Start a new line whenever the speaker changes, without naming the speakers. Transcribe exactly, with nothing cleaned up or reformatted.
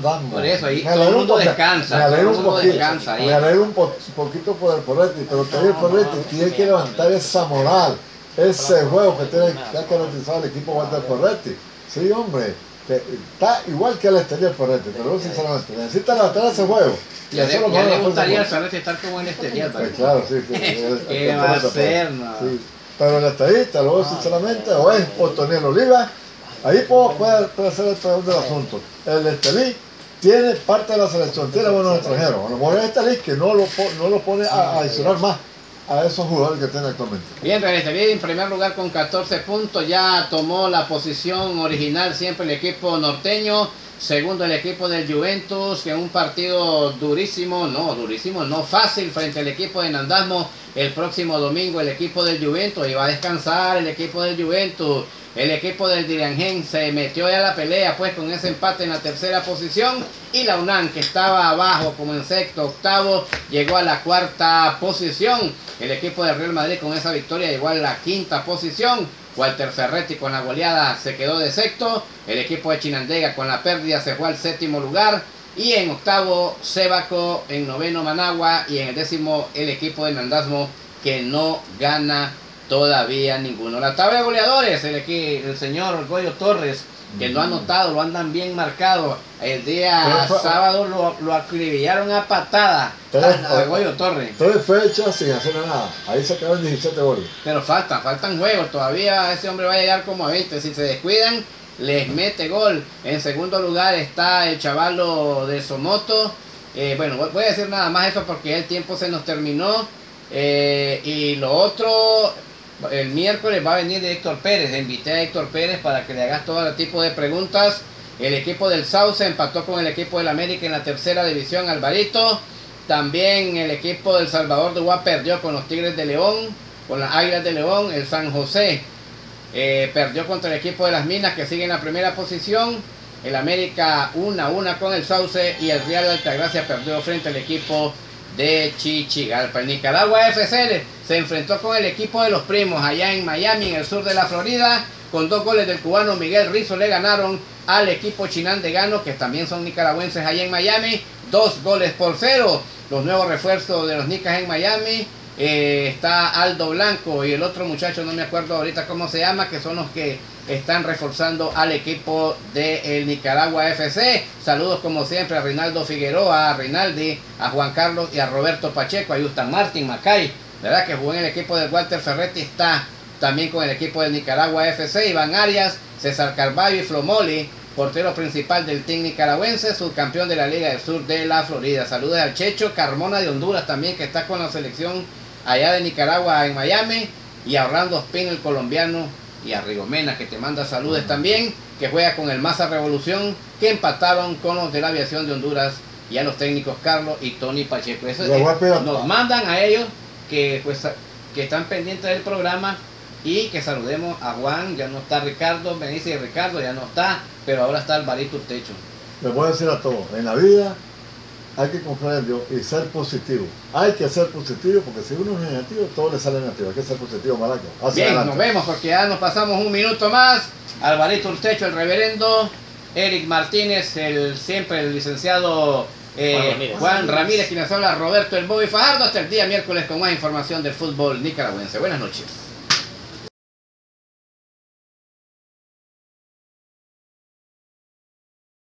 Por eso ahí
me
todo el mundo
porque,
descansa.
Me alegro
todo
un
el mundo
poquito,
descansa ahí.
me alegro un, po, un poquito por el Ferretti, pero todavía el Ferretti tiene que levantar esa moral, ese juego que tiene que ha caracterizado el equipo Walter Ferretti. Sí, hombre, que está igual que el exterior Ferretti, pero sinceramente necesita levantar ese juego.
Ya le, ya le gustaría al Ferretti estar como el exterior.
Sí, claro, sí, sí.
¿Qué va a hacer? No.
Sí. Pero el estadista, luego sinceramente, o es Otoniel Oliva, ahí puede, puede, puede ser el peor del asunto. El Estelí tiene parte de la selección, tiene buenos extranjeros. A lo mejor es Estelí que no lo, no lo pone a, a adicionar más a esos jugadores que tiene actualmente.
Bien, el Estelí en primer lugar con catorce puntos, ya tomó la posición original siempre el equipo norteño. Segundo el equipo del Juventus, que en un partido durísimo, no, durísimo, no fácil frente al equipo de Nandasmo. El próximo domingo el equipo del Juventus, y va a descansar el equipo del Juventus. El equipo del Diriangén se metió ya a la pelea pues con ese empate en la tercera posición. Y la UNAM, que estaba abajo como en sexto, octavo, llegó a la cuarta posición. El equipo del Real Madrid con esa victoria llegó a la quinta posición. Walter Ferretti con la goleada se quedó de sexto. El equipo de Chinandega con la pérdida se fue al séptimo lugar. Y en octavo Cebaco, en noveno Managua y en el décimo el equipo de Nandasmo, que no gana todavía ninguno. La tabla de goleadores, el, el señor Goyo Torres, que no ha anotado, lo andan bien marcado. El día fue, sábado lo, lo acribillaron a patada tres, a, a Goyo Torres.
Tres fechas sin hacer nada. Ahí se quedaron diecisiete goles.
Pero faltan, faltan juegos. Todavía ese hombre va a llegar como a veinte. Si se descuidan, les mete gol. En segundo lugar está el chavalo de Somoto. Eh, bueno, voy a decir nada más eso porque el tiempo se nos terminó. Eh, y lo otro, el miércoles va a venir Héctor Pérez. Invité a Héctor Pérez para que le hagas todo tipo de preguntas. El equipo del Sauce empató con el equipo del América en la tercera división, Alvarito. También el equipo del Salvador de Uruguay perdió con los Tigres de León, con las Águilas de León. El San José eh, perdió contra el equipo de las Minas, que sigue en la primera posición. El América uno a uno con el Sauce, y el Real de Altagracia perdió frente al equipo de Chichigalpa. El Nicaragua F C se enfrentó con el equipo de los Primos allá en Miami, en el sur de la Florida. Con dos goles del cubano Miguel Rizzo le ganaron al equipo chinandegano, que también son nicaragüenses allá en Miami. Dos goles por cero. Los nuevos refuerzos de los Nicas en Miami. Eh, está Aldo Blanco y el otro muchacho, no me acuerdo ahorita cómo se llama, que son los que están reforzando al equipo del Nicaragua F C. Saludos como siempre a Reinaldo Figueroa, a Rinaldi, a Juan Carlos y a Roberto Pacheco, a Justin Martin Macay, verdad que jugó en el equipo del Walter Ferretti, está también con el equipo del Nicaragua F C. Iván Arias, César Carballo y Flomoli, portero principal del team nicaragüense, subcampeón de la Liga del Sur de la Florida. Saludos al Checho Carmona de Honduras también, que está con la selección allá de Nicaragua en Miami, y a Orlando Spin, el colombiano, y a Rigomena, que te manda saludos también, que juega con el Maza Revolución, que empataron con los de la aviación de Honduras, y a los técnicos Carlos y Tony Pacheco. Eso es, nos mandan a ellos que, pues, que están pendientes del programa, y que saludemos a Juan. Ya no está Ricardo, me dice Ricardo, ya no está, pero ahora está Alvarito Urtecho.
Les voy a decir a todos, en la vida hay que confiar en Dios y ser positivo. Hay que ser positivo, porque si uno es negativo, todo le sale negativo. Hay que ser positivo, Malaco.
Bien, adelante. Nos vemos porque ya nos pasamos un minuto más. Alvarito Urtecho, el reverendo. Eric Martínez, el siempre el licenciado eh, Juan Ramírez, Juan Ramírez, quien nos habla, Roberto el Bobby Fajardo. Hasta el día miércoles con más información del fútbol nicaragüense. Buenas noches.